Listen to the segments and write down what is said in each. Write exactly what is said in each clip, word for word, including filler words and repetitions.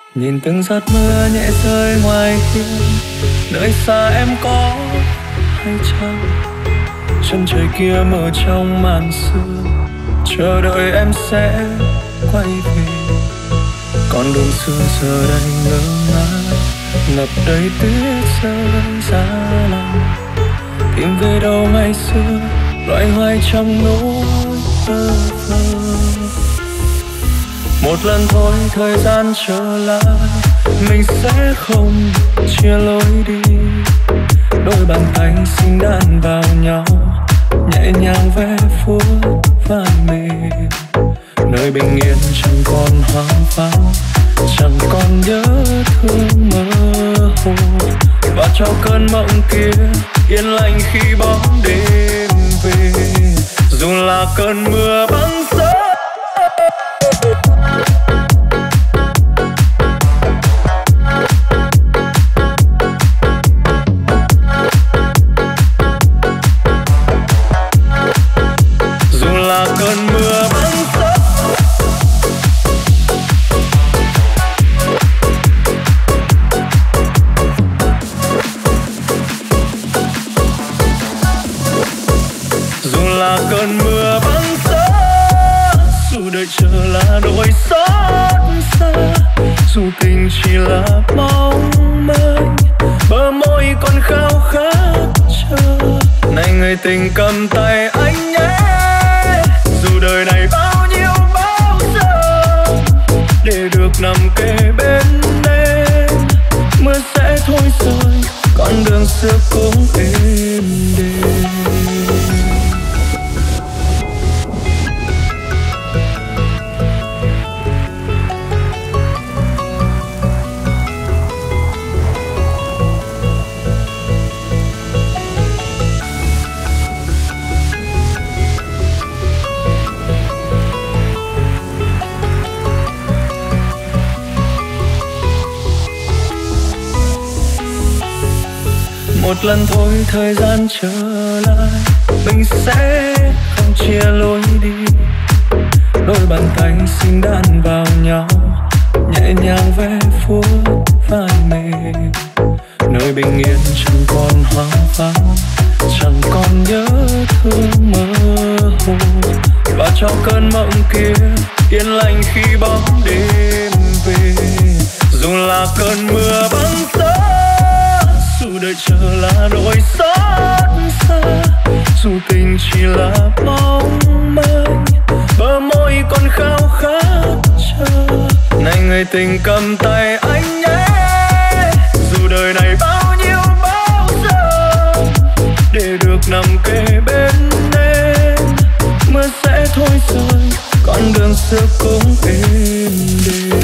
Nhìn từng giọt mưa nhẹ rơi ngoài hiên, nơi xa em có hay chăng? Chân trời kia mờ trong màn sương, chờ đợi em sẽ quay về. Con đường xưa giờ đây ngơ ngác, ngập đầy tuyết rơi giá lạnh. Tìm về đâu ngày xưa, loay hoay trong nỗi bơ vơ. Một lần thôi thời gian trở lại, mình sẽ không chia lối đi. Đôi bàn tay xinh đan vào nhau, nhẹ nhàng ve vuốt vai mềm. Nơi bình yên chẳng còn hoang vắng, chẳng còn nhớ thương mơ hồ. Và cho cơn mộng kia yên lành khi bóng đêm về. Dù là cơn mưa băng giá, cơn mưa băng giá, dù đợi chờ là nỗi xót xa, dù tình chỉ là mong manh, bờ môi còn khao khát chờ. Này người tình cầm tay anh nhé, dù đời này bao nhiêu bao giờ, để được nằm kề bên em. Mưa sẽ thôi rơi, con đường xưa cũng êm đềm. Một lần thôi thời gian trở lại, mình sẽ không chia lối đi. Đôi bàn tay xinh đan vào nhau, nhẹ nhàng ve vuốt vai mềm. Nơi bình yên chẳng còn hoang vắng, chẳng còn nhớ thương mơ hồ. Và cho cơn mộng kia yên lành khi bóng đêm về. Dù là cơn mưa băng giá, dù đợi chờ là nỗi xót xa, dù tình chỉ là mong manh, bờ môi còn khao khát chờ. Này người tình cầm tay anh nhé, dù đời này bao nhiêu bao giờ, để được nằm kề bên em. Mưa sẽ thôi rơi, con đường xưa cũng êm đềm.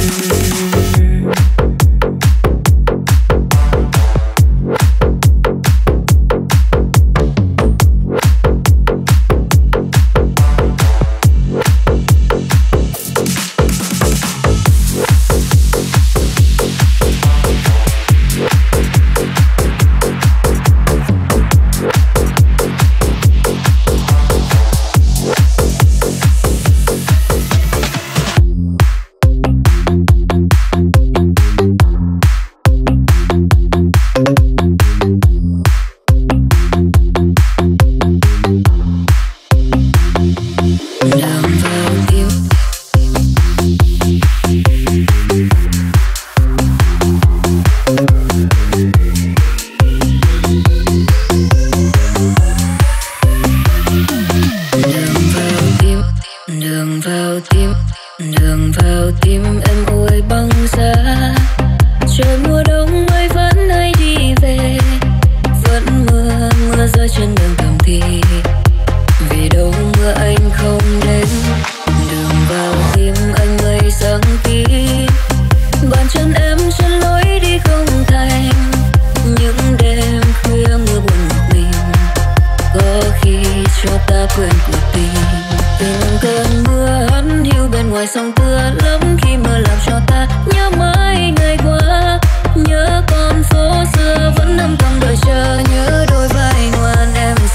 Nhớ con phố xưa vẫn âm thầm đợi chờ, nhớ đôi vai ngoan em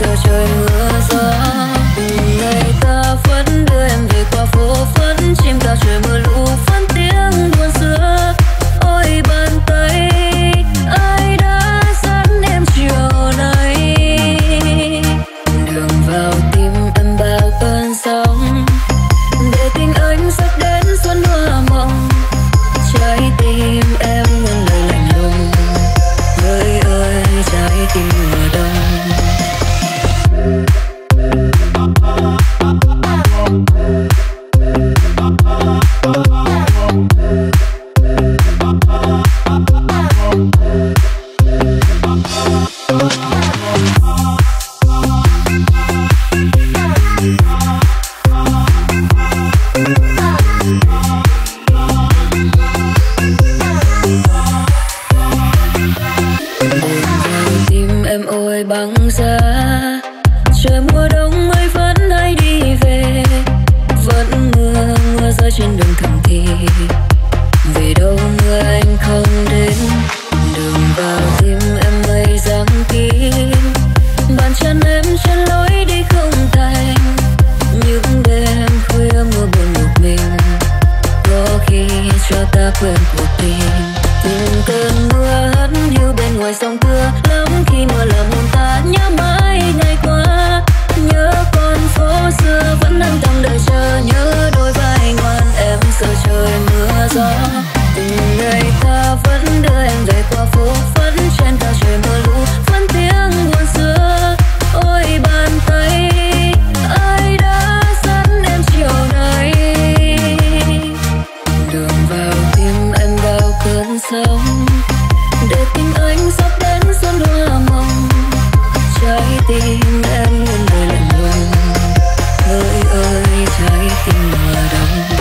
đã quên cuộc tình. Từng cơn mưa hắt hiu bên ngoài sông cưa, lắm khi mưa làm hồn ta nhớ mãi ngày qua. Nhớ con phố xưa vẫn đang trong đợi chờ, nhớ đôi vai ngoan em sợ trời mưa gió. Từng ngày ta vẫn đưa em về qua phố, vẫn trên cao trời mưa lũ, vẫn tiếng buồn xưa. Ôi bàn tay ai đã dẫn em chiều nay, đường vào tim em bao cơn sóng, để tình anh sắp đến xuân hoa mộng. Trái tim em muôn đời lạnh lùng, ơi ơi trái tim mùa đông.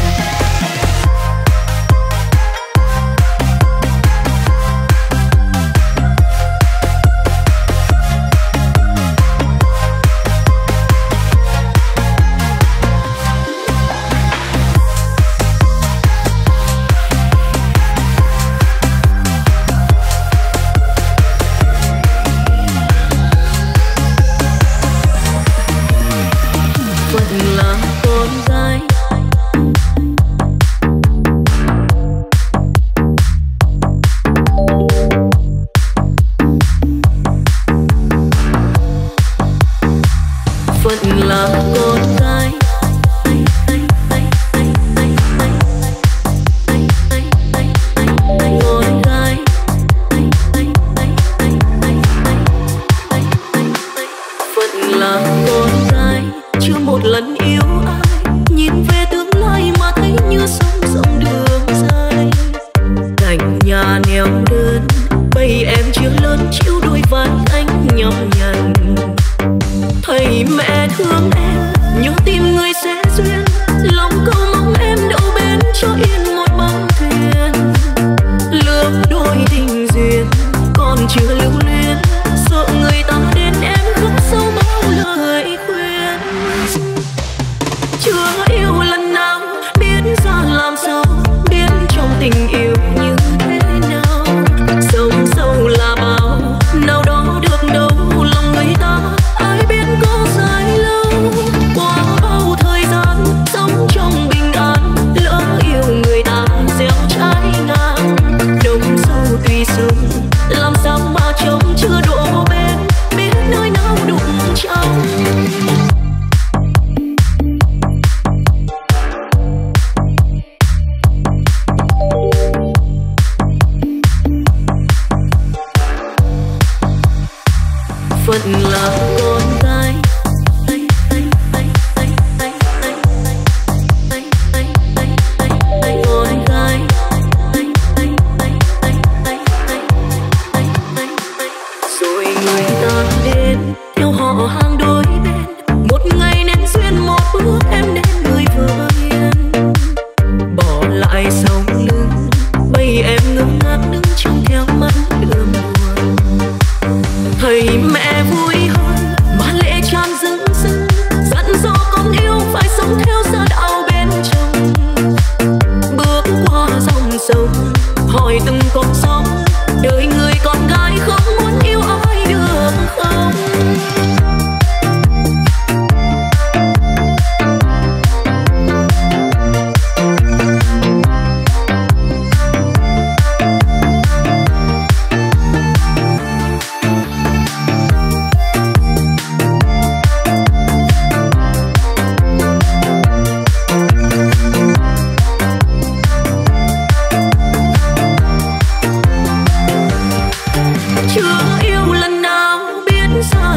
Chưa yêu lần nào biết xa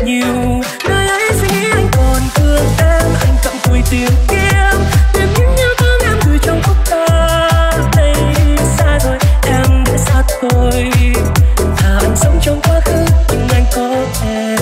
nhiều. Nơi ấy suy nghĩ anh còn thương em, anh cặm cụi tìm kiếm tìm những nhớ thương em gửi trong khúc ca. Đây xa rồi em đã xa tôi, thà anh sống trong quá khứ nhưng anh có em.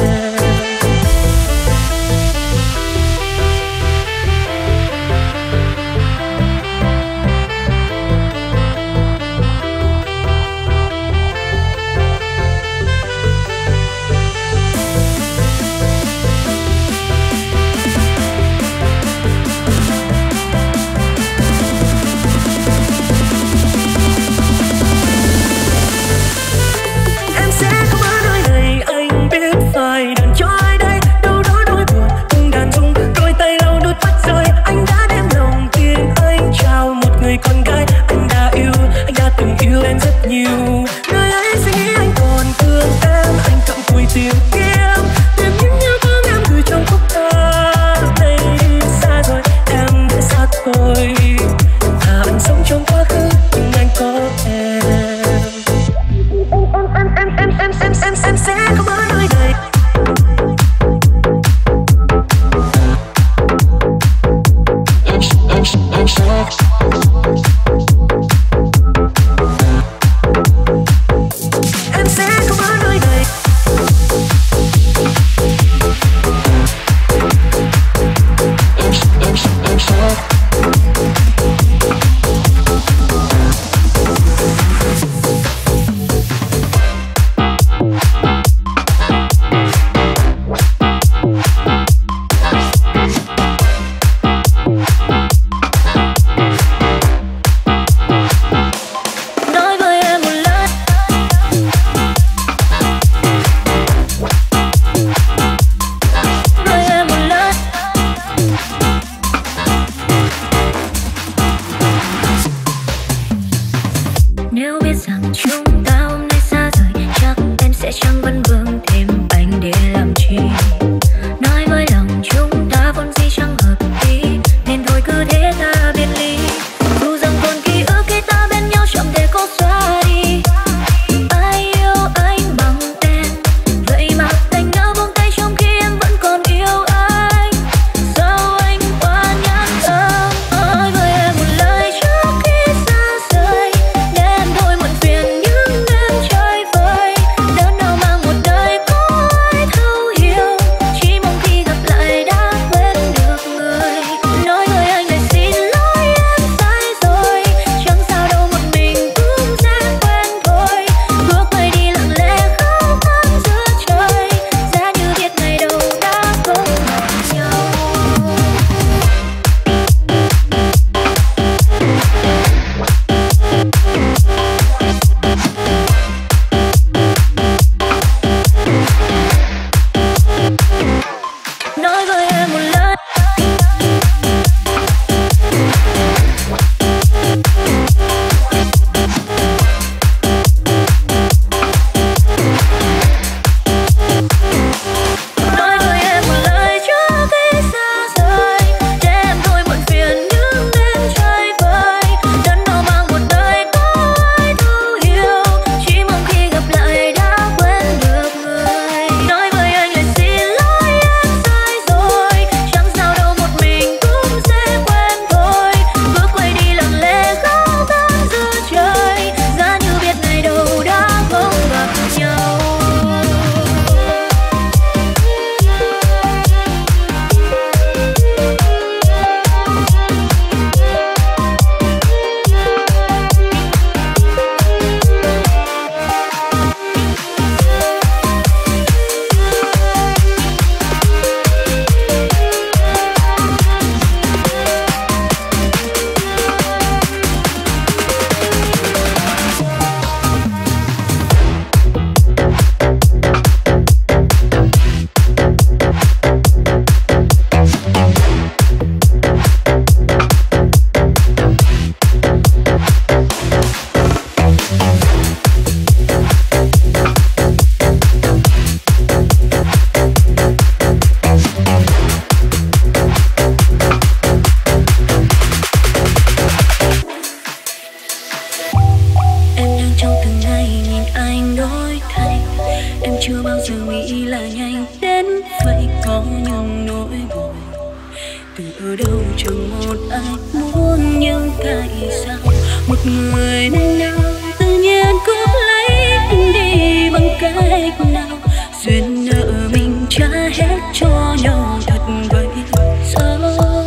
chưa bao giờ nghĩ là nhanh đến vậy có những nỗi buồn từ ở đâu chẳng một ai muốn, nhưng tại sao một người nên nhau tự nhiên cướp lấy anh đi bằng cách nào? Duyên nợ mình trả hết cho nhau thật vậy sao?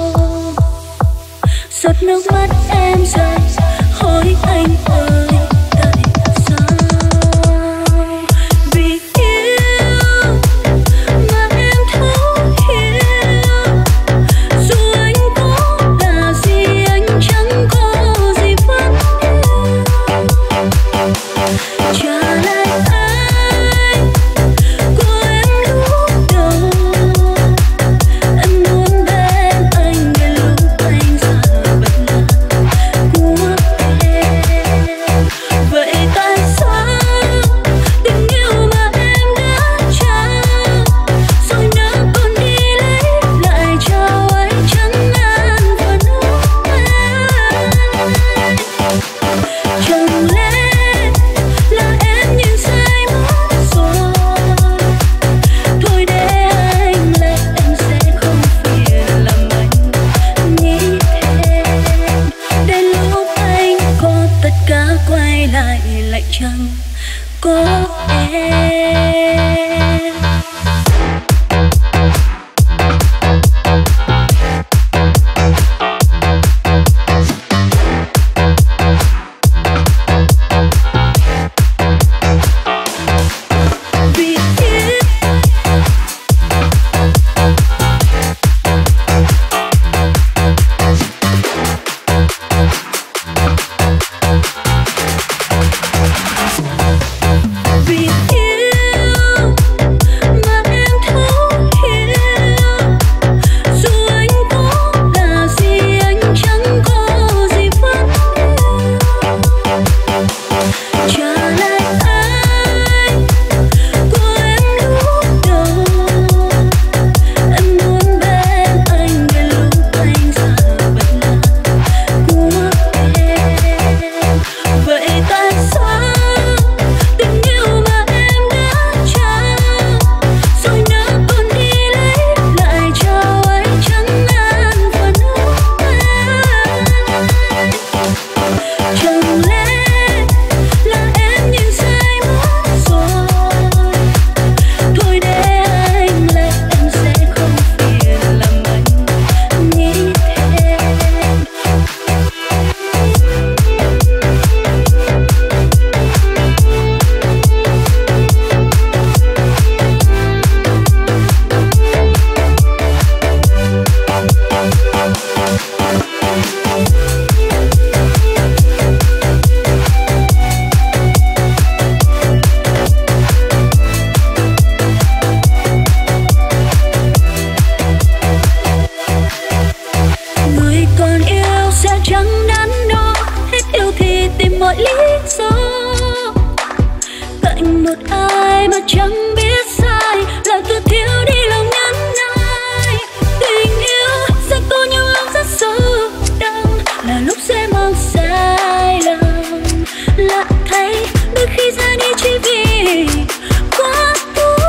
Giọt nước mắt em rơi hỏi anh ơi tại sao? Vì yêu mà em thấu hiểu, dù anh có là gì anh chẳng có gì vẫn yêu. Trả lại anh của em lúc đầu, em muốn bên anh đến lúc anh xa bật lạc của em. Vậy tại sao tình yêu mà em đã trao rồi nỡ còn đi lấy lại trao anh chẳng an phần em? Chẳng lẽ là em nhìn sai mất rồi? Thôi để anh lẽ em sẽ không phiền làm anh nghĩ thêm. Đến lúc anh có tất cả quay lại lại chẳng có em. Vì yêu Vì yêu mà em thấu hiểu, dù anh có là gì anh chẳng có gì vẫn yêu. Trả lại anh của em lúc đầu, em muốn bên anh đến lúc anh xa bật lạc của em. Vậy tại sao tình yêu mà em đã trao rồi nỡ còn đi lấy lại trao anh chẳng an phần em? Chẳng lẽ là em nhìn sai mất rồi? Thôi để anh lẽ em sẽ không phiền làm anh nghĩ thêm. Người còn yêu sẽ chẳng đắn đo, hết yêu thì tìm mọi lý do. Cạnh một ai mà chẳng biết sai là tự thiếu đi lòng nhẫn nại. Tình yêu sẽ có những lúc rất sâu đậm, là lúc sẽ mang sai lầm. Lạ thay đôi khi ra đi chỉ vì quá vui.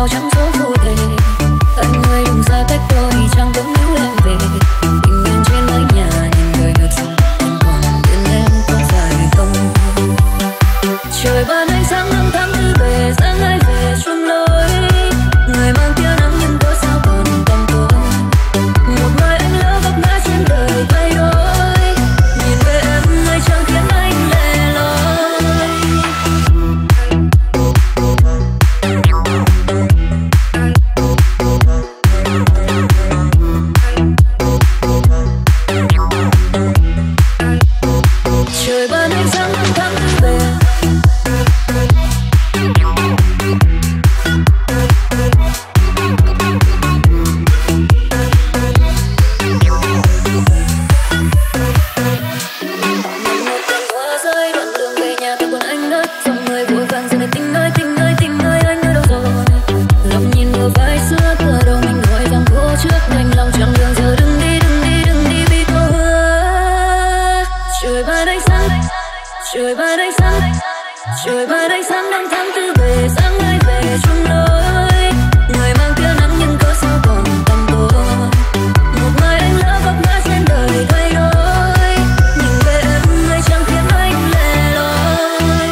sao chẳng số vô thể. Anh ơi đừng xa cách tôi chẳng vẫn níu em về. Bình yên trên mái nhà nhìn đời ngược dòng. Anh còn bên em có phải không? Trời ban ánh sáng năm tháng tư về sáng ai về chung lối. Người mang tia nắng nhưng có sao còn tầm tôi. Một mai anh lỡ vấp ngã trên đời thay đổi. Nhìn về em người chẳng khiến anh lẻ loi. Trời ban ánh sáng năm tháng tư về. Trời ban ánh sáng, trời ban ánh sáng năm tháng tư về sáng ai về chung lối. Người mang tia nắng nhưng có sao còn tầm tôi. Một mai anh lỡ vấp ngã trên đời thay đổi. Nhìn về em người chẳng khiến anh lẻ loi.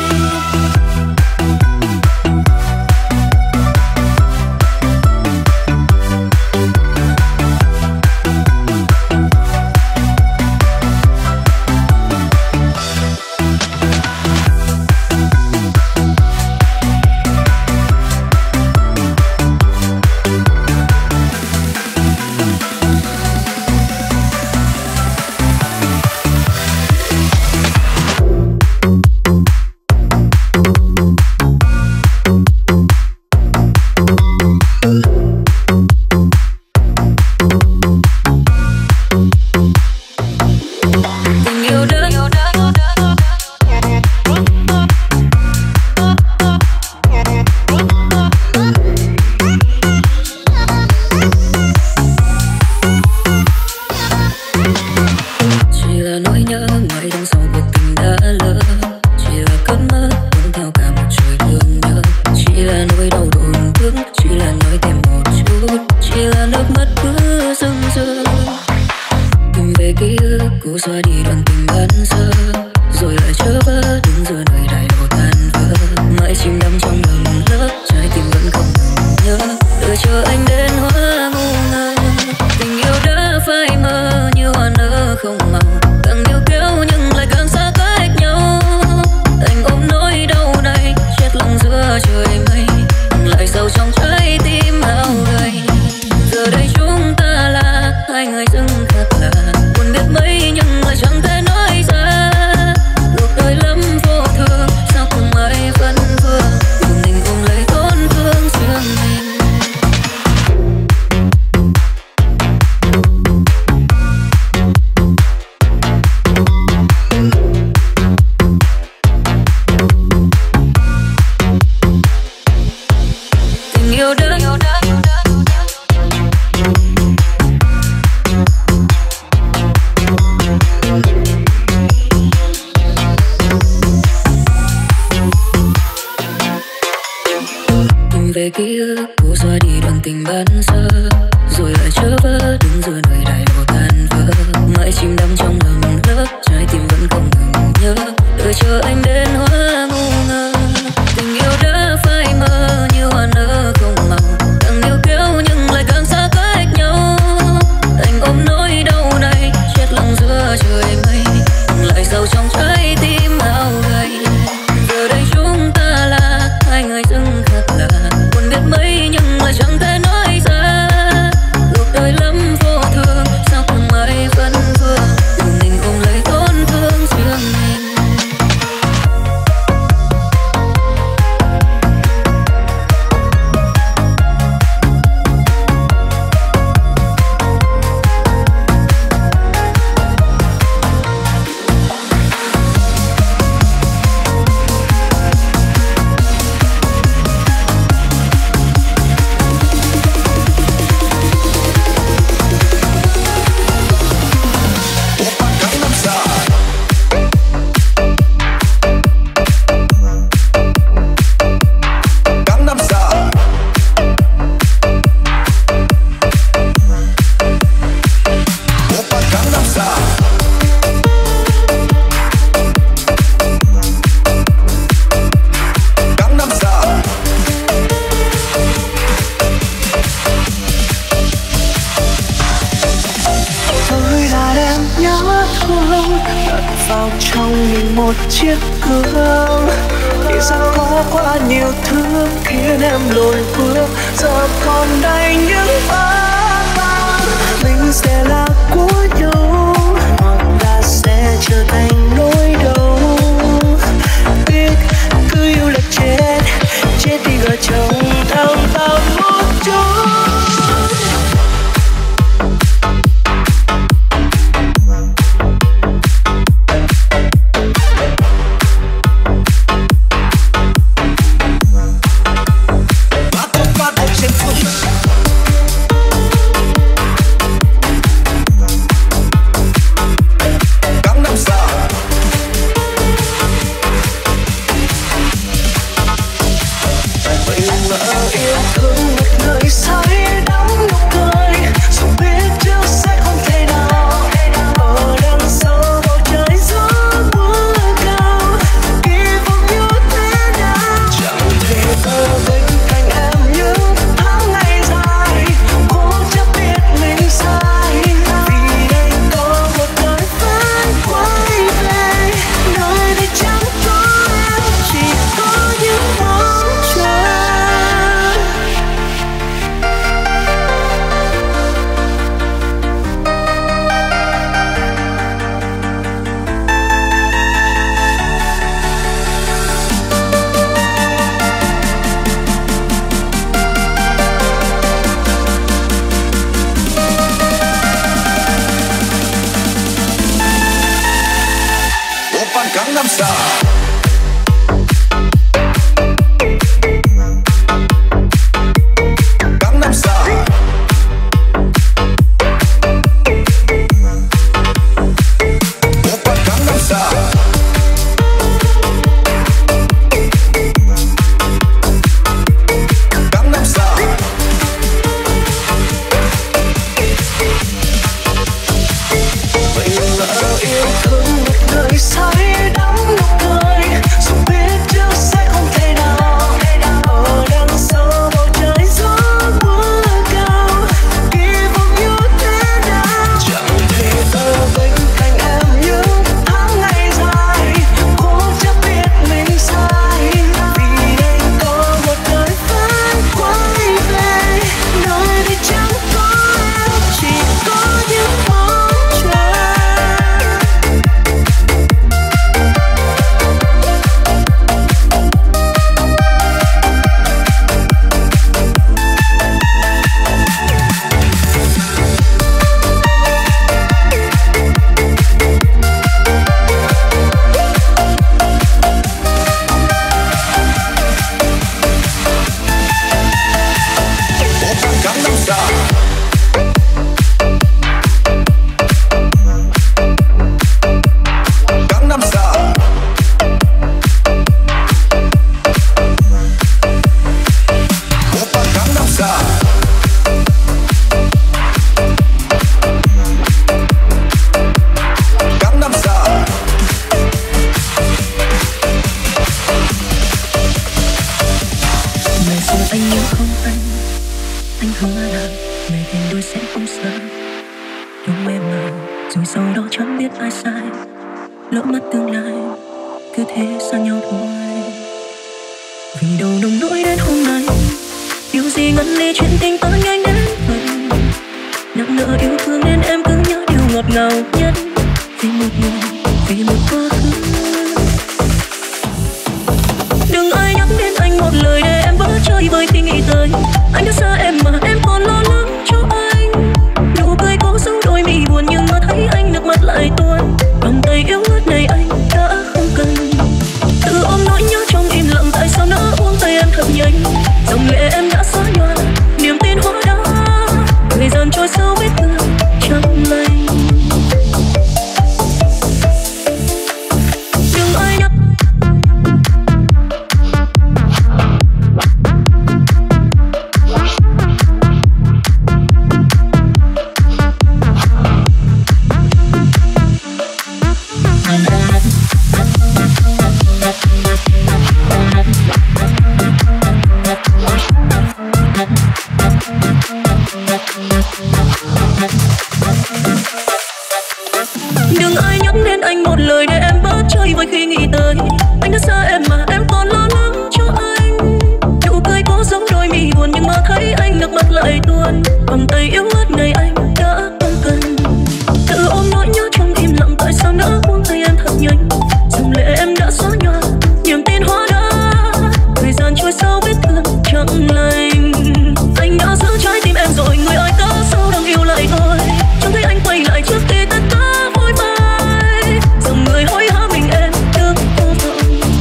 về ký ức cô xóa đi đoạn tình ban sơ, rồi lại trở vỡ đứng giữa nơi đại lộ tan vỡ. Mãi chìm đắm trong lầm lỡ, trái tim vẫn không ngừng nhớ, đợi chờ anh đến hóa ngu ngơ. Tình yêu đã phai mờ như hoa nở không màu, càng níu kéo nhưng lại càng xa cách nhau. Anh ôm nỗi đau này chết lòng giữa trời mây, lại sâu trong trái tim hao gầy. Giờ đây chúng ta là hai người dưng khác lạ, buồn biết mấy nhưng lại chẳng thể nói ra. Cuộc đời lắm vô thường, sao không ai phân vương, mình cùng lấy tổn thương riêng mình. vào trong mình một chiếc gương. Thì ra có quá nhiều thứ khiến em lùi bước, giờ còn đây những vỡ vang. Mình sẽ là của nhau hoặc là sẽ trở thành nỗi đau. Biết cứ yêu là chết, chết thì gỡ chồng thao thao một chút. nước mắt lại tuôn. Vòng tay yếu ớt ngày anh đã không cần. Tự ôm nỗi nhớ trong im lặng, tại sao nỡ buông tay em thật nhanh. Dòng lệ em đã xóa nhòa, niềm tin hóa đá. Thời gian trôi sau vết thương chẳng lành. Anh đã giữ trái tim em rồi, người ai có sâu đang yêu lại thôi. Chẳng thấy anh quay lại trước khi tất cả vội phai. Dòng người hối hả mình em đứng vô vọng.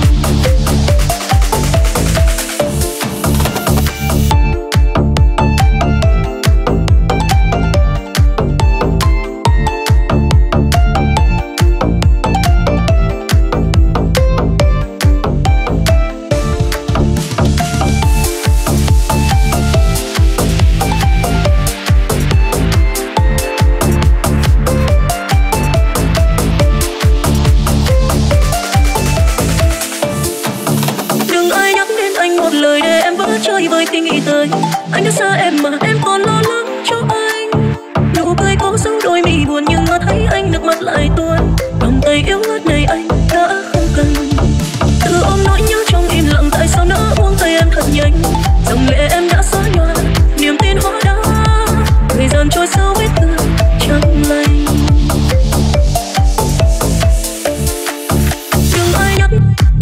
Chơi với khi nghĩ tới anh đã xa em mà em còn lo lắng cho anh. Nụ cười cố giữ đôi mi buồn nhưng mà thấy anh nước mắt lại tuôn. Vòng tay yếu ớt này anh đã không cần. Tự ôm nỗi nhớ trong im lặng, tại sao nỡ buông tay em thật nhanh. Dòng lệ em đã xóa nhòa, niềm tin hóa đá. Thời gian trôi sau vết thương chẳng lành. Đừng ai nhắc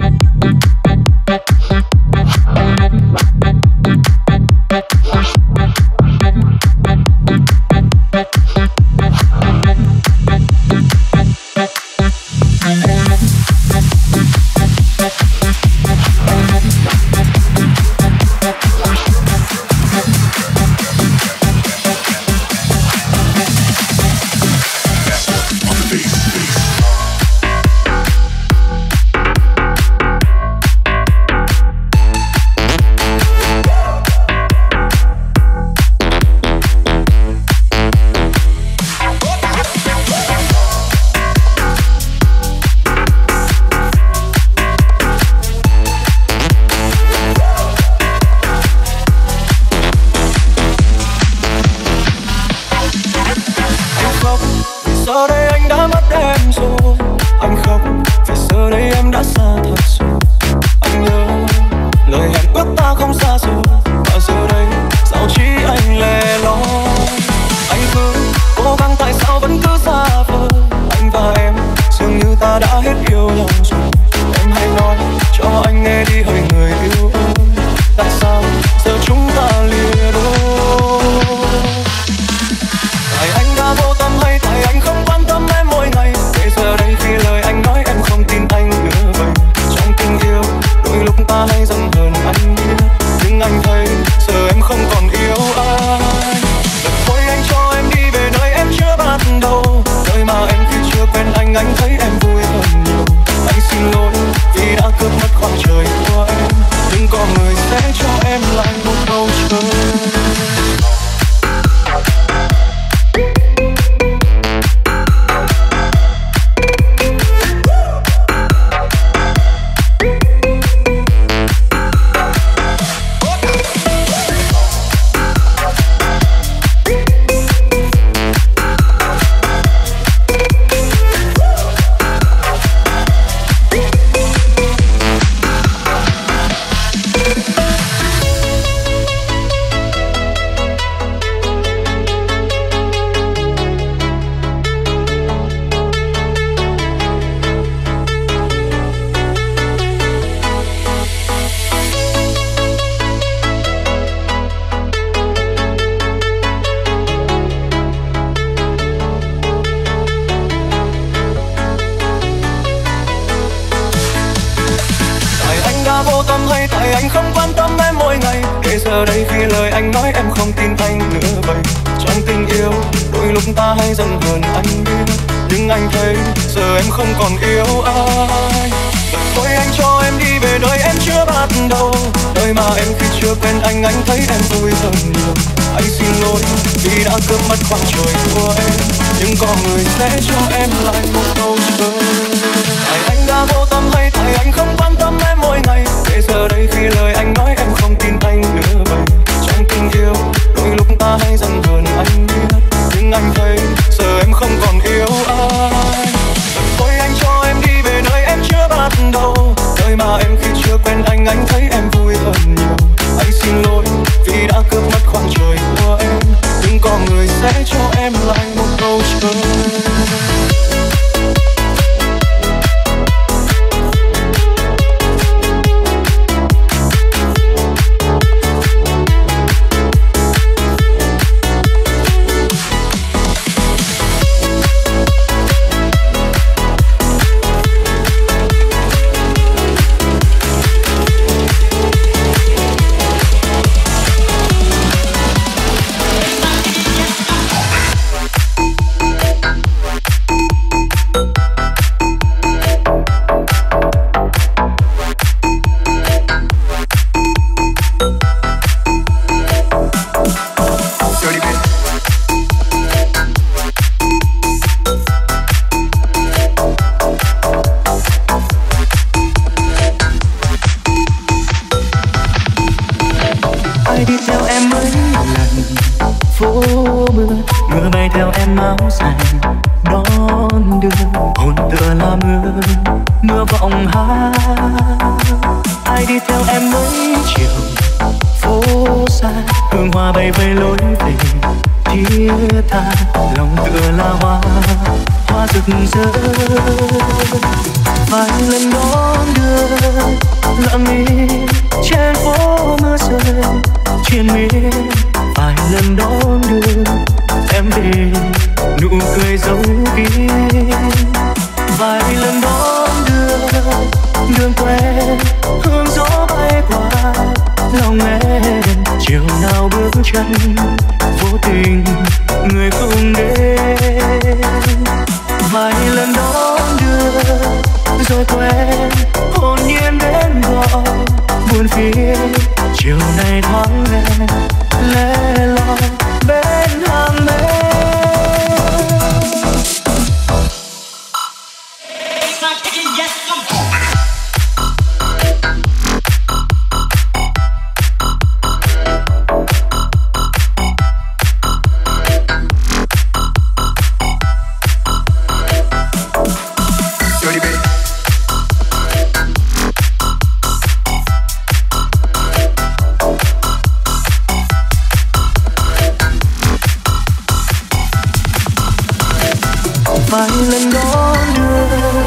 giờ đây khi lời anh nói em không tin anh nữa vậy. Trong tình yêu đôi lúc ta hay giận hờn anh biết, nhưng anh thấy giờ em không còn yêu ai. Vậy thôi anh cho em đi về nơi em chưa bắt đầu, nơi mà em khi chưa quen anh anh thấy em vui hơn nhiều. Anh xin lỗi vì đã cướp mất khoảng trời của em, nhưng có người sẽ cho em lại một câu chờ. Tại anh đã vô tâm hay tại anh không quan tâm em mỗi ngày, để giờ đây khi lời anh nói em không tin anh nữa vậy. Trong tình yêu đôi lúc ta hay giận hờn anh biết, nhưng anh thấy giờ em không còn yêu ai. Thôi anh cho em đi về nơi em chưa bắt đầu, nơi mà em khi chưa quen anh anh thấy em vui hơn nhiều. Anh xin lỗi vì đã cướp mất khoảng trời giọng hát. Ai đi theo em mấy chiều phố xa, hương hoa bay vây lối về thiết tha, lòng tựa là hoa hoa rực rỡ. Vài lần đón đưa lặng im trên phố mưa rơi triền miên, vài lần đón đưa em về nụ cười dấu kín. Vài lần đón đưa đường quen hương gió bay qua lòng em, chiều nào bước chân vô tình người không đến. Vài lần đón đưa rồi quen hồn nhiên đến gọi buồn phiền, chiều nay thoáng em lẻ loi bên hàng mê. Vài lần đón đưa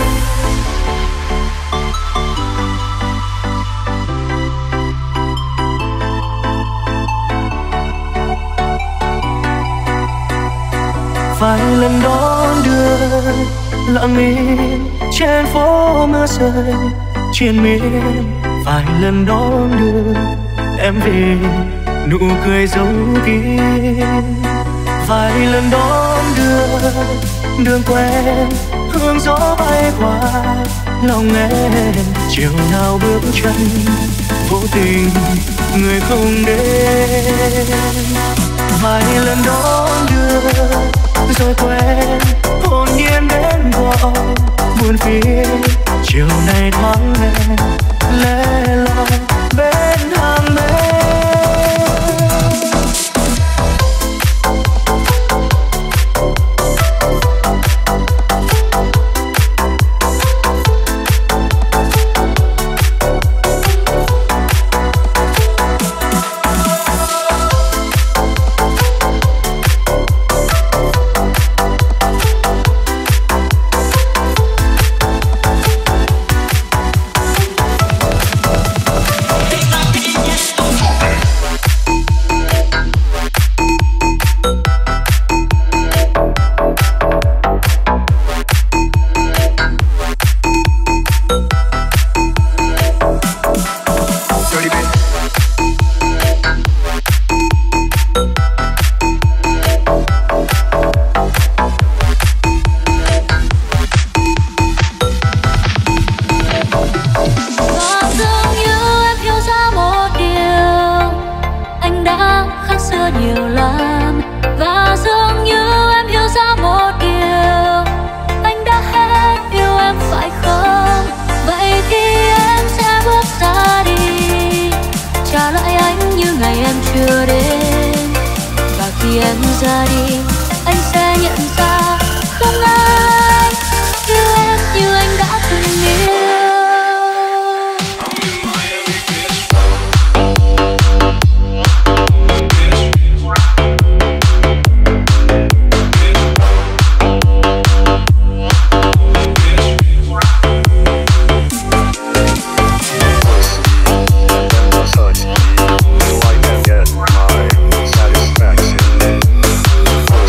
vài lần đón đưa lặng im trên phố mưa rơi triền miên, vài lần đón đưa em về nụ cười dấu kín. Vài lần đón đưa đường quen hương gió bay qua lòng em, chiều nào bước chân vô tình người không đến. Vài lần đón đưa rồi quen hồn nhiên đến gọi buồn phiền, chiều nay thoáng em lẻ loi bên hàng mê. Satisfaction.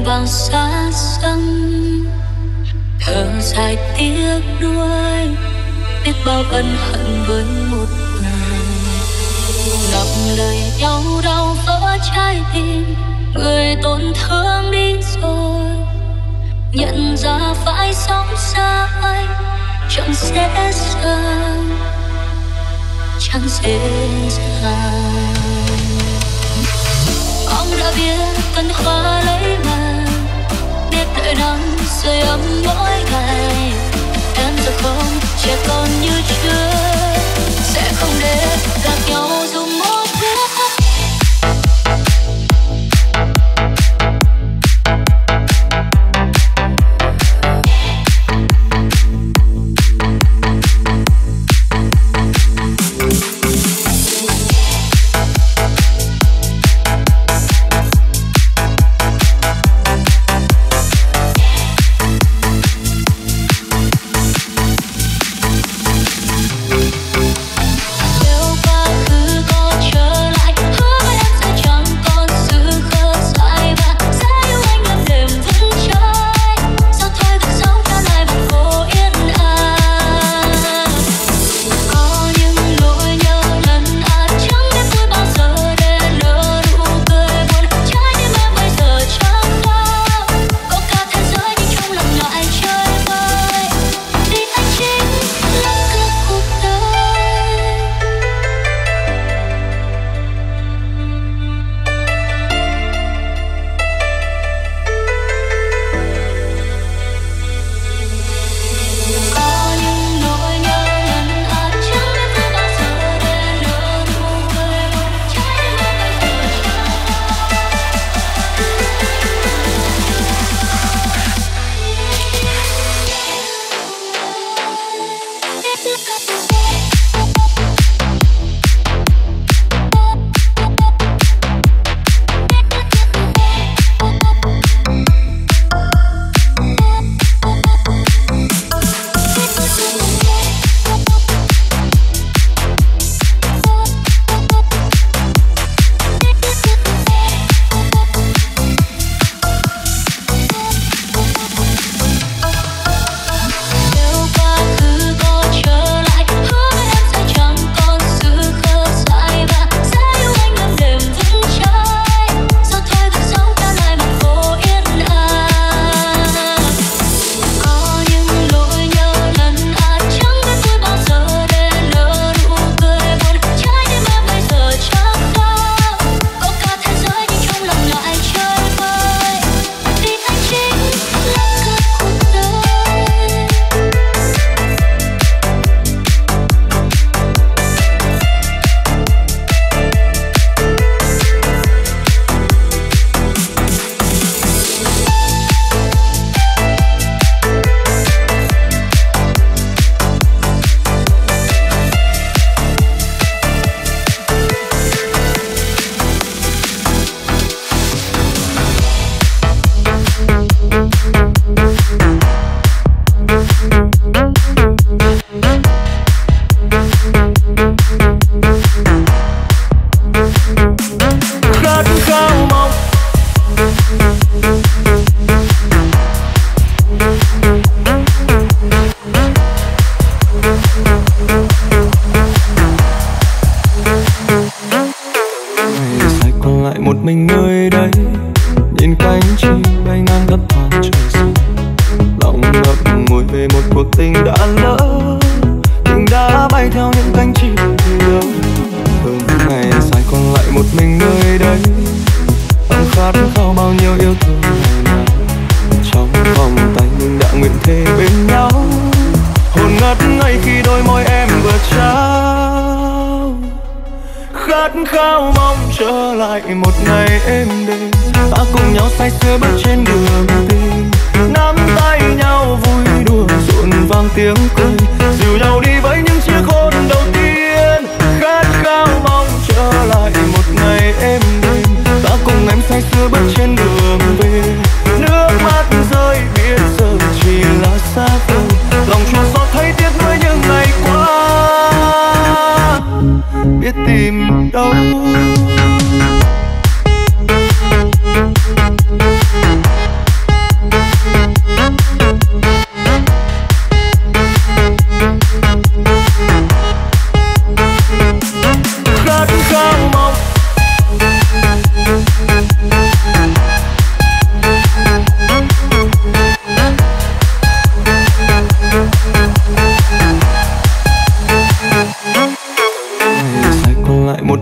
vàng xa xăm, thở dài tiếc nuối, biết bao ân hận với một người. Ngậm lời nhau đau vỡ trái tim, người tổn thương đi rồi. Nhận ra phải sống xa anh chẳng dễ dàng, chẳng dễ dàng. Ông đã biết cần khóa lấy màn, biết đợi nắng sưởi ấm mỗi ngày. Em giờ không trẻ con như trước, sẽ không để gặp nhau dù một phút.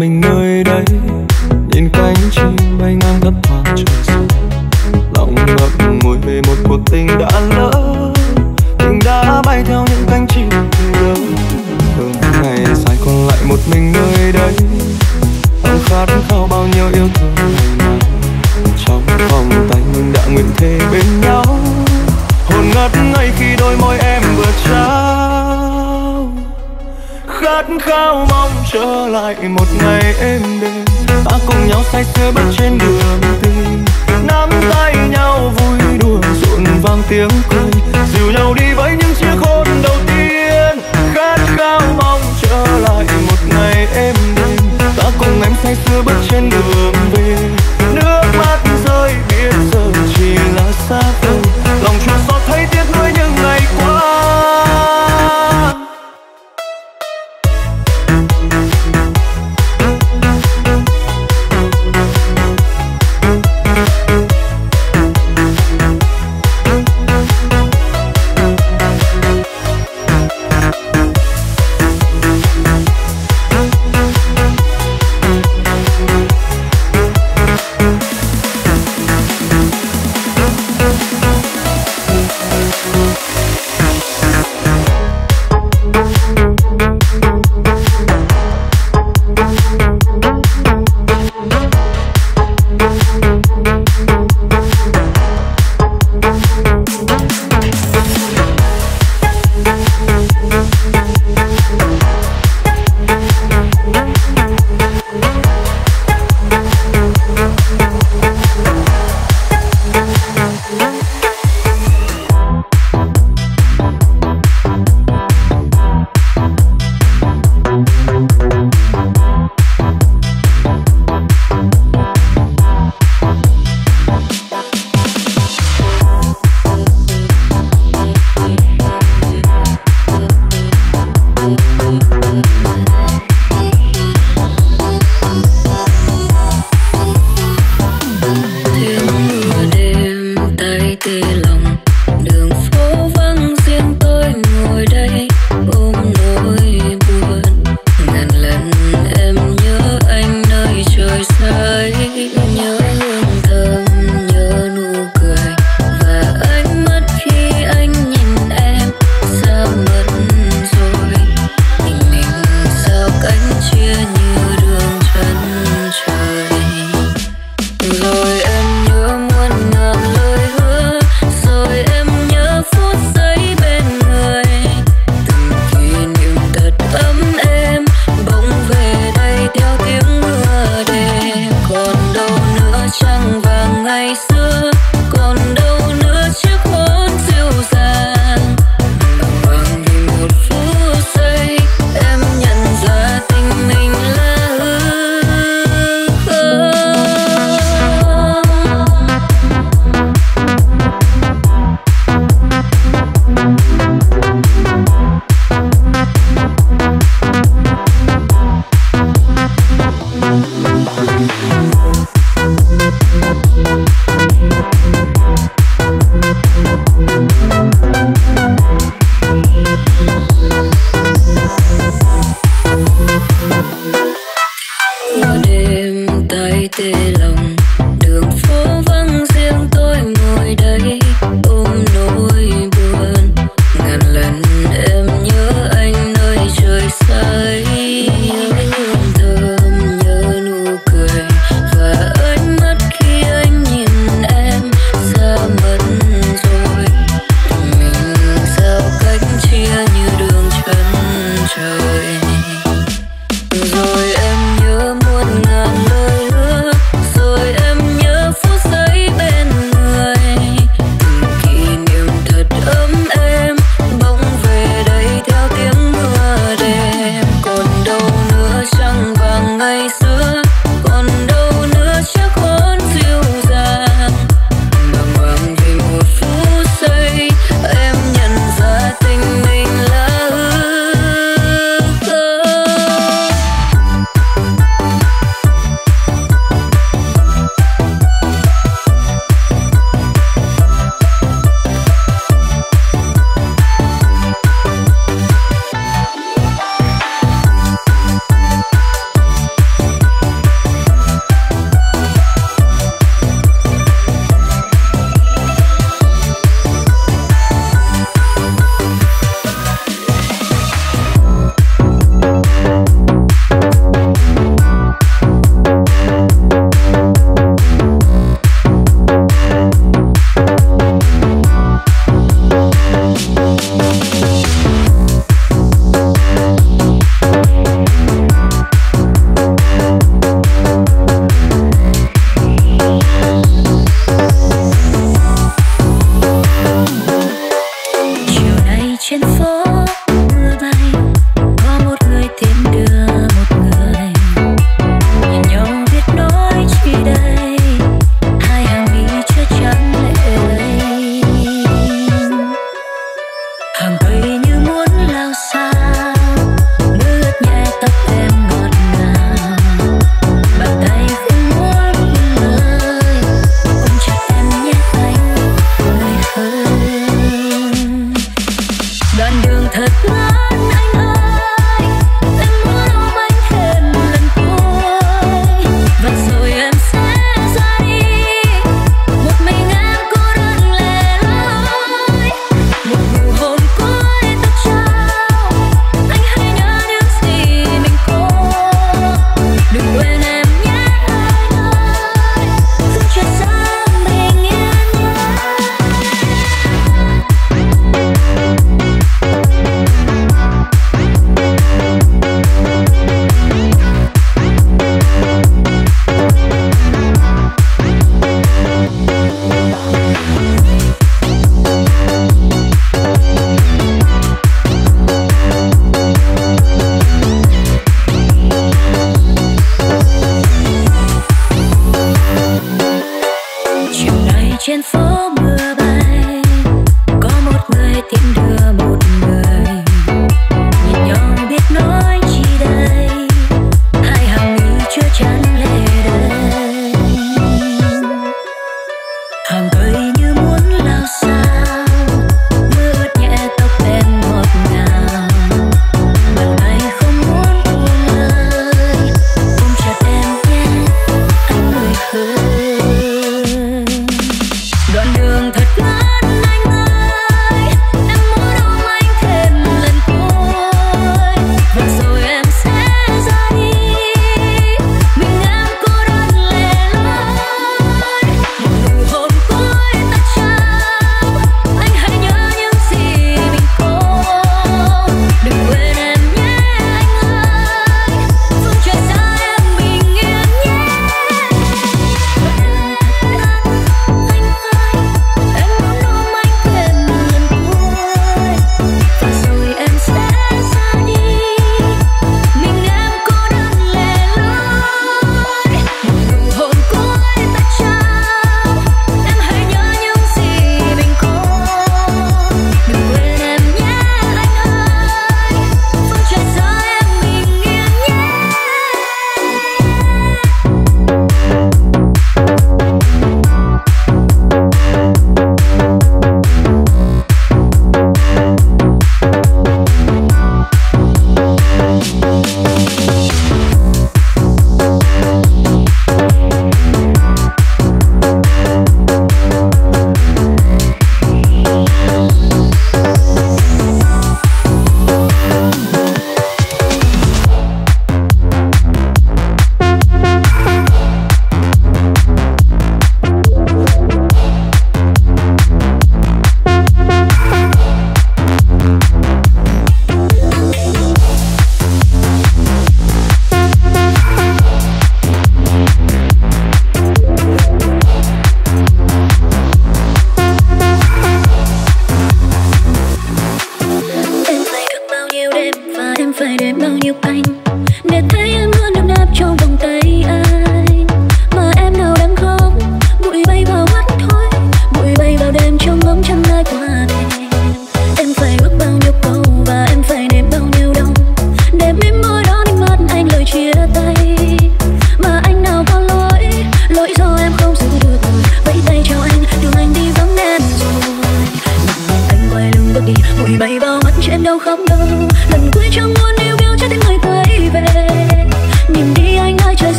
mình nơi đây, nhìn cánh chim bay ngang thấp thoáng trời xa. Lòng ngậm ngùi về một cuộc tình đã lỡ, tình đã bay theo những cánh chim lỡ. Từng ngày dài còn lại một mình nơi đây, ấm khát khao bao nhiêu yêu thương ngày nào. Trong vòng tay mình đã nguyện thề bên nhau, hồn ngất ngây khi đôi môi em vừa trao. Khát khao mong trở lại một ngày êm đềm, ta cùng nhau say sưa bước trên đường tình, nắm tay nhau vui đùa rộn vang tiếng cười, dìu nhau đi với những chiếc hôn đầu tiên. Khát khao mong trở lại một ngày êm đềm, ta cùng em say sưa bước trên đường về. Nước mắt rơi biết giờ chỉ là xa vời, lòng chua xót thấy tiếc nuối những ngày qua.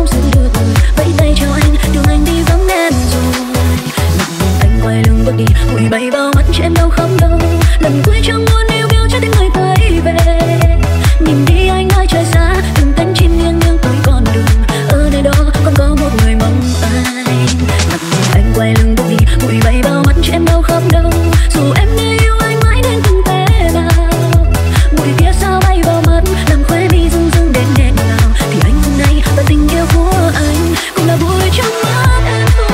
không giữ được, vẫy tay chào anh đường anh đi vắng em rồi. Anh quay lưng bước đi, bụi bay vào mắt chứ em đâu không đâu. Lần cuối chẳng muốn yêu yêu cho tiếng người quay về. Nhìn đi anh ơi trời xa, từng cánh chim nghiêng nghiêng tôi còn đường. Ở nơi đó còn có một người mong anh. Anh quay lưng bước đi, bụi bay vào mắt chứ em đâu không đâu. Dù em đã yêu anh mãi đến từng tế bào, bụi phía sau bay vào mắt làm khóe mi rưng rưng đến nghẹn ngào. Thì anh hôm nay và tình yêu của anh cũng là bụi trong mắt em thôi.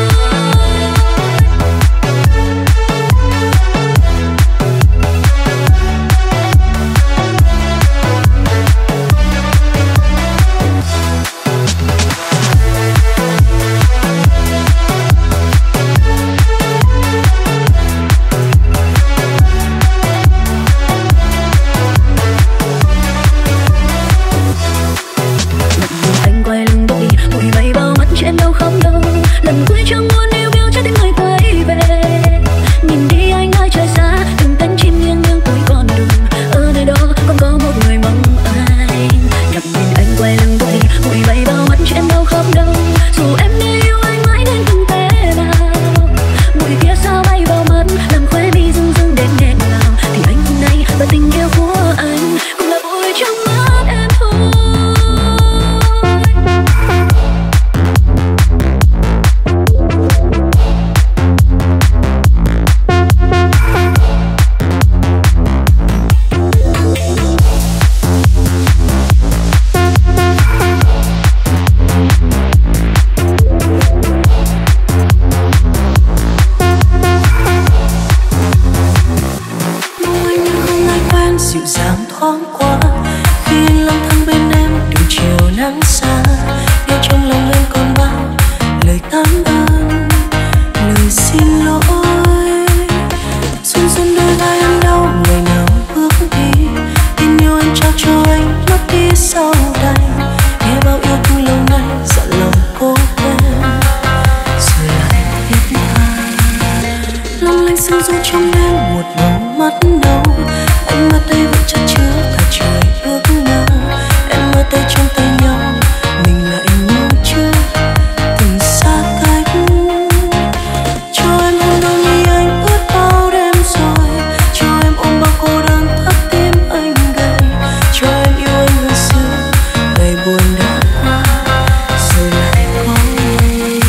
Lần cuối chẳng muốn yêu yêu cho tiếng người quay về. Nhìn đi anh ơi trời xa, từng cánh chim nghiêng nghiêng tôi còn đường. Ở nơi đó còn có một người mong anh. Gặp nhìn anh quay lưng bước đi, bụi bay vào mắt chứ em đâu không đâu. Dù em đã yêu anh mãi đến từng tế bào, bụi phía sau bay vào mắt làm khóe mi rưng rưng đến nghẹn ngào. Thì anh hôm nay và tình yêu của anh cũng là bụi trong mắt em thôi. Dịu dàng thoáng qua khi anh lang thang bên em đường chiều nắng xa. Nghe trong lòng em còn bao lời cảm ơn, lời xin lỗi. Run run đôi vai em đau ngày nào bước đi. Tình yêu anh trao cho anh mất đi sau đây. Nghe bao yêu thương lâu nay dặn lòng cố quên, rồi lại biết ai. Long lanh sương rơi trong đêm một màu mắt nâu. Anh mơ tay vẫn chất chứa cả trời ước mơ. Em mơ tay trong tay nhau, mình lại như chưa từng xa cách. Cho em hôn đôi mi anh ướt bao đêm rồi. Cho em ôm bao cô đơn thắt tim anh gầy. Cho em yêu anh hơn xưa, ngày buồn đã qua rồi lại có em.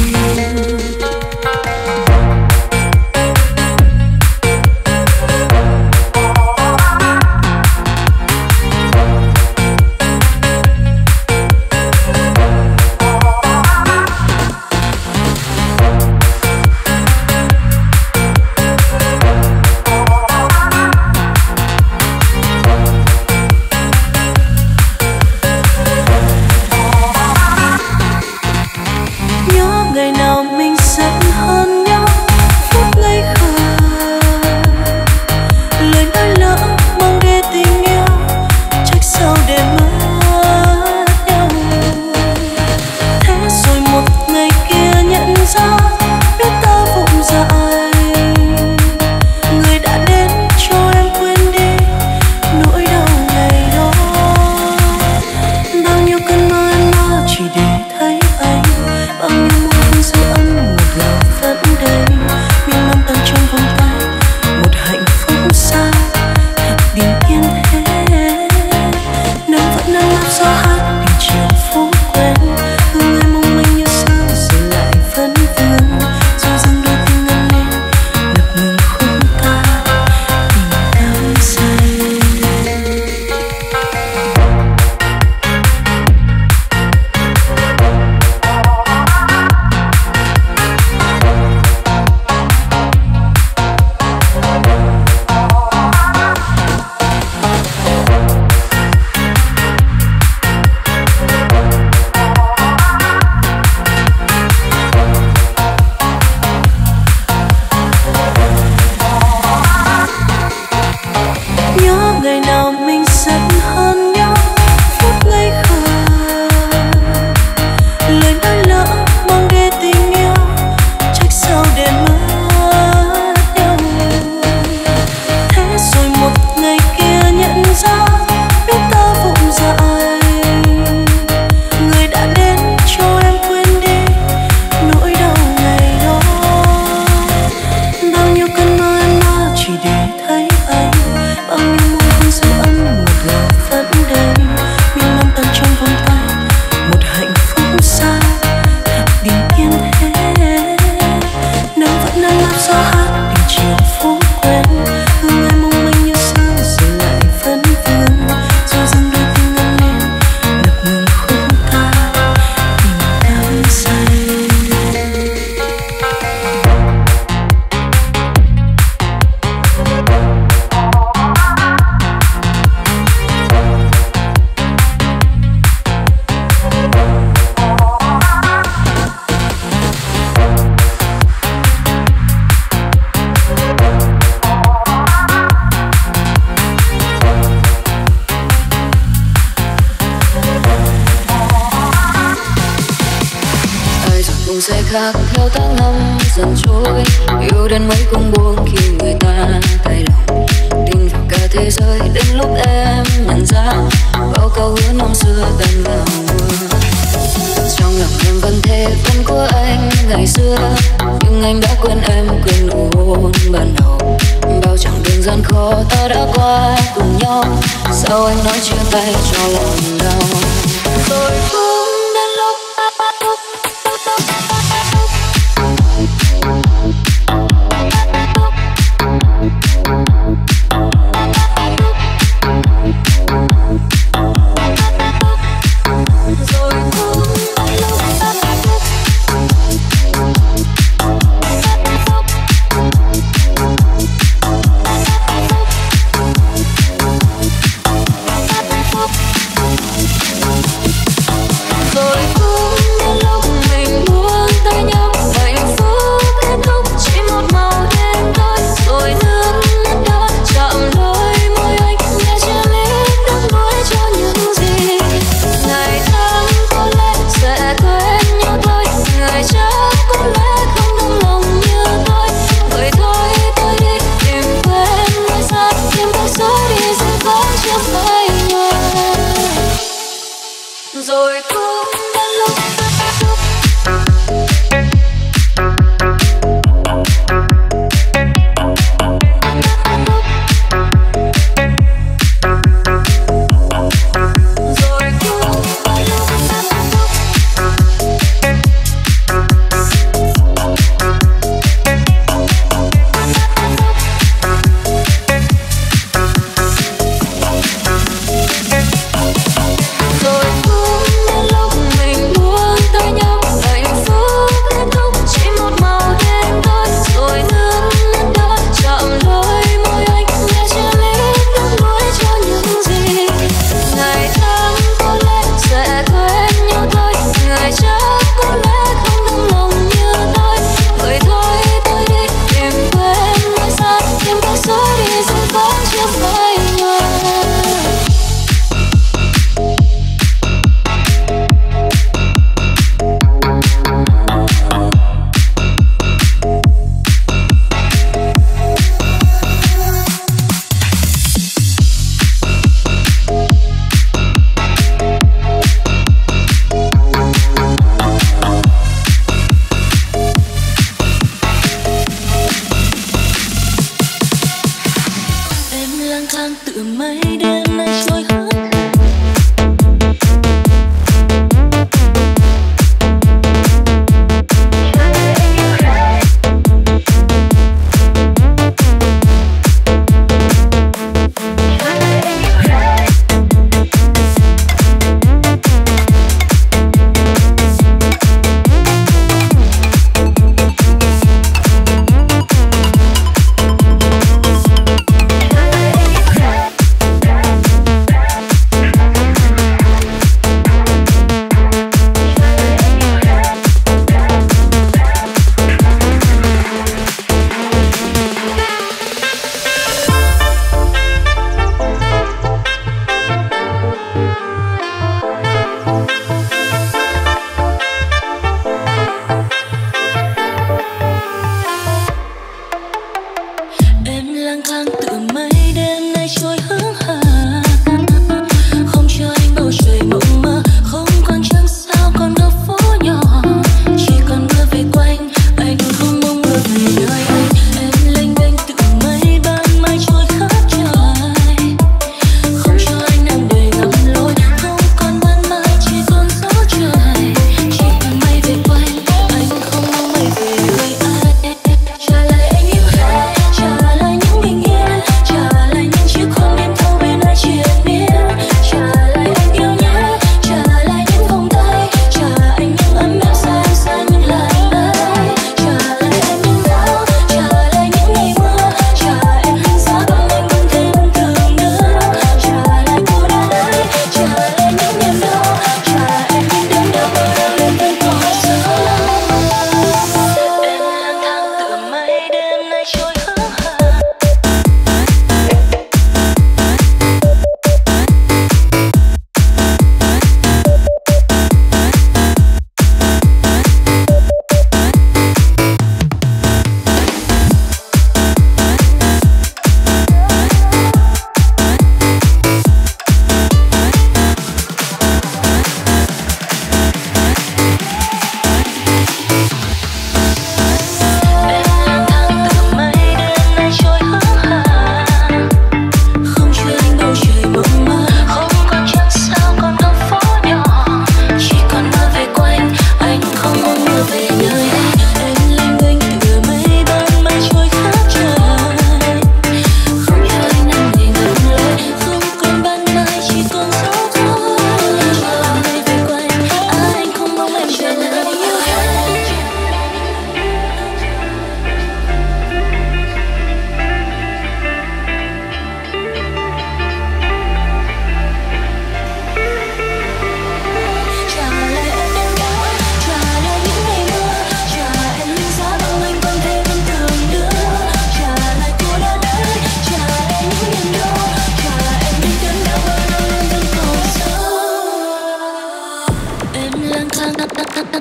mình sẽ khác theo tháng năm dần trôi. Yêu đến mấy cũng buông khi người ta thay lòng, tin vào cả thế giới đến lúc em nhận ra bao câu hứa năm xưa tan vào mưa. Trong lòng em vẫn thế vẫn của anh ngày xưa, nhưng anh đã quên em quên nụ hôn ban đầu. Bao chặng đường gian khó ta đã qua cùng nhau, sao anh nói chia tay cho lòng đau. Rồi cũng đến lúc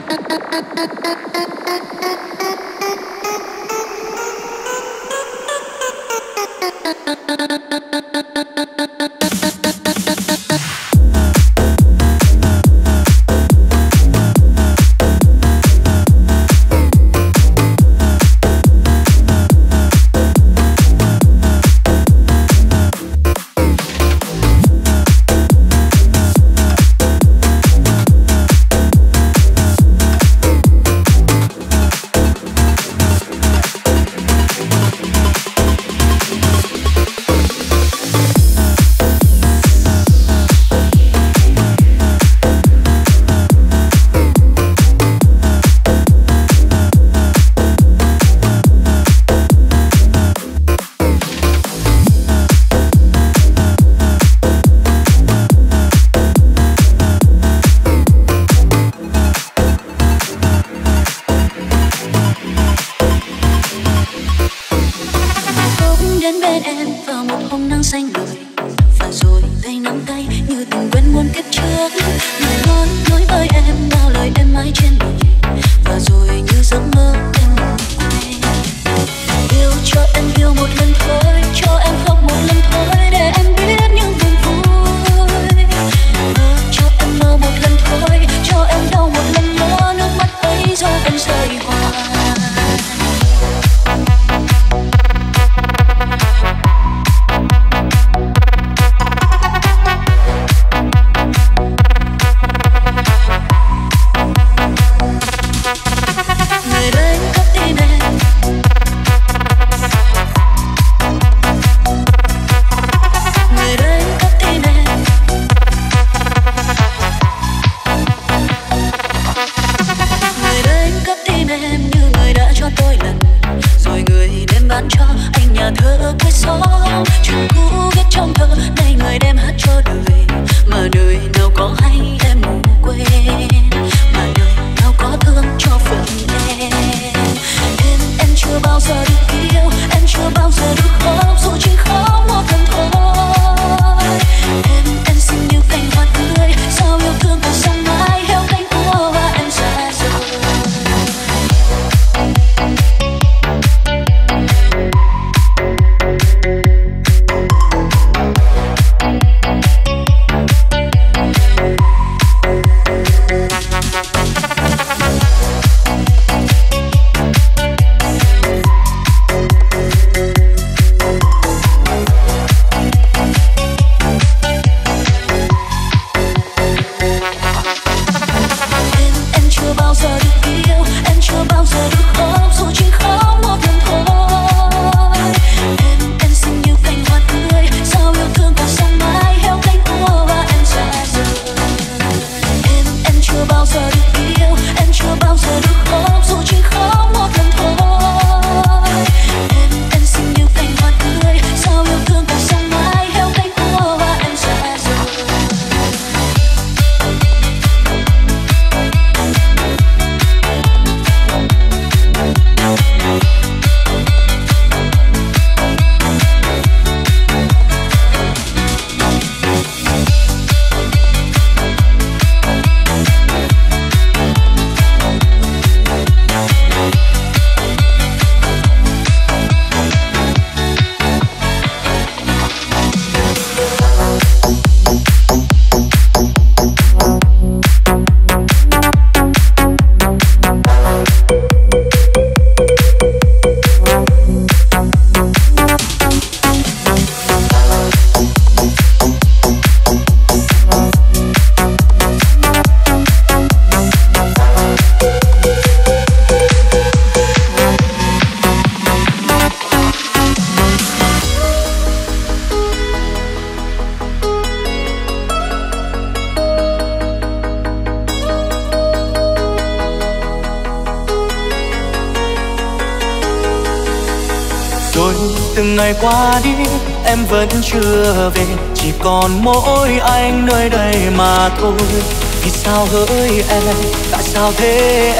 rồi từng ngày qua đi em vẫn chưa về, chỉ còn mỗi anh nơi đây mà thôi. Vì sao hỡi em, tại sao thế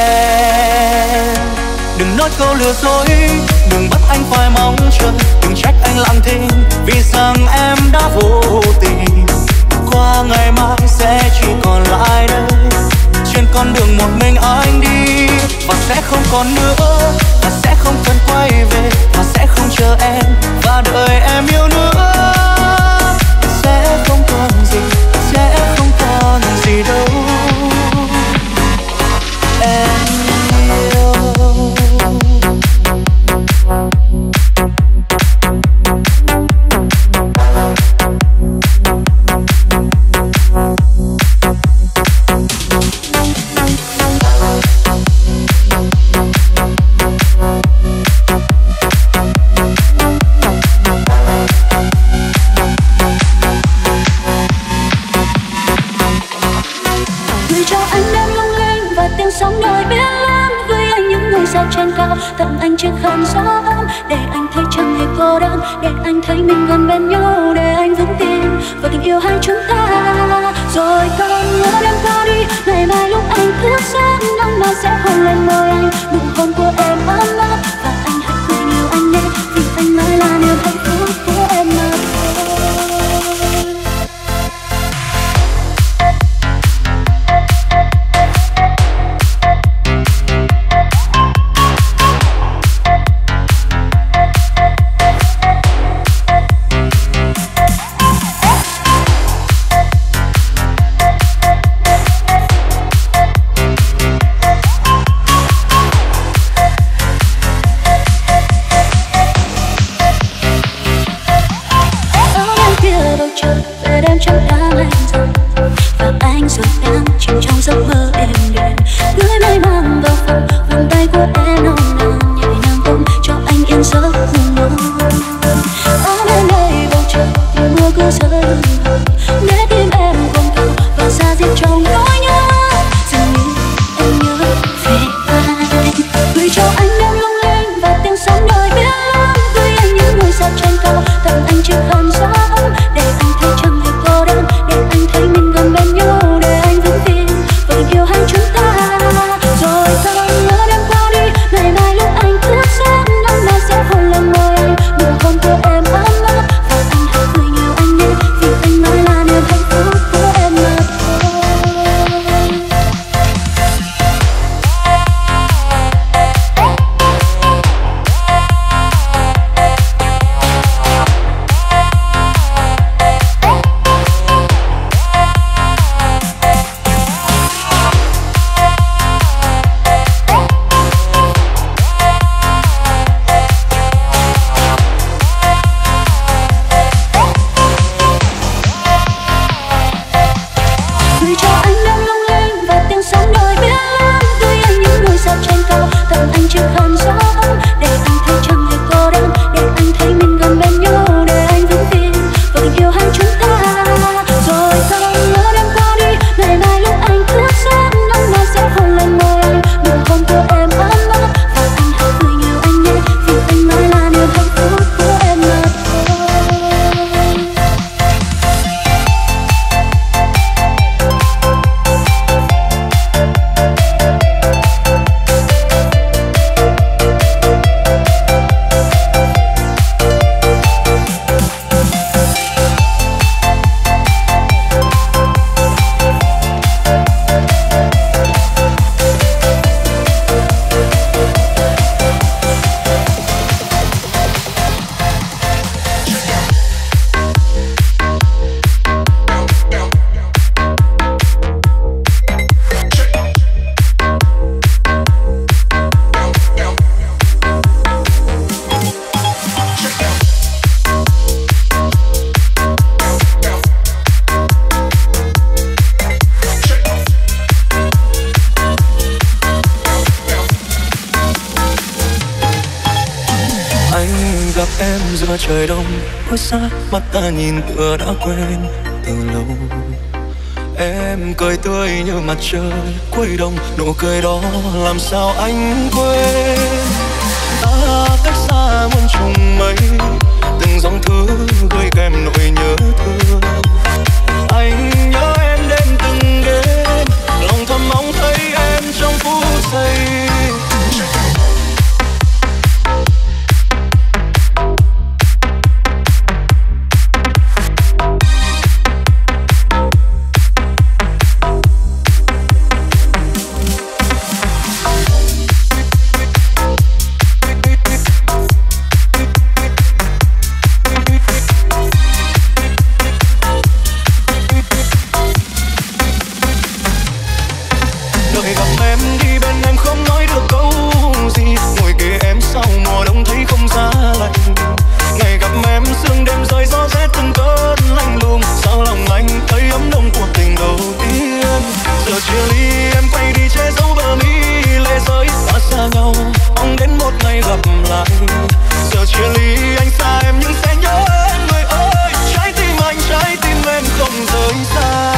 em? Đừng nói câu lừa dối, đừng bắt anh phải mong chờ, đừng trách anh lặng thinh vì rằng em đã vô tình. Qua ngày mai sẽ chỉ còn lại đây trên con đường một mình anh đi. Và sẽ không còn nữa, và sẽ không cần quay về, và sẽ không chờ em và đợi em yêu nữa. Sẽ không còn gì, sẽ không còn gì đâu em yêu. Sóng đời biến lớn với anh những ngôi sao trên cao, tặng anh chiếc khăn gió ấm để anh thấy chẳng hề cô đơn, để anh thấy mình gần bên nhau, để anh vững tin vào tình yêu hai chúng ta. Rồi con ngỡ đêm qua đi, ngày mai lúc anh thức giấc nắng mai sẽ hôn lên môi anh, nụ hôn của em ấm áp và anh hãy cười nhiều anh nhé, vì anh mãi là niềm hạnh phúc của em mà thôi. Trời đông khuya xa, mắt ta nhìn tựa đã quên từ lâu. Em cười tươi như mặt trời cuối đông, nụ cười đó làm sao anh quên. Ta cách xa muôn trùng mây, từng dòng thư gửi kèm nỗi nhớ thương. Anh nhớ em đêm từng đêm, lòng thầm mong thấy em trong phút giây. gặp em đi bên em không nói được câu gì, ngồi kề em sau mùa đông thấy không giá lạnh. Ngày gặp em sương đêm rơi gió rét từng cơn lạnh lùng, sao lòng anh thấy ấm nồng cuộc tình đầu tiên. Giờ chia ly em quay đi che giấu bờ mi lệ rơi xa xa nhau, mong đến một ngày gặp lại. Giờ chia ly anh xa em nhưng sẽ nhớ em người ơi, trái tim anh trái tim em không rời xa.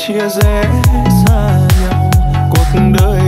chia rẽ xa nhau, cuộc đời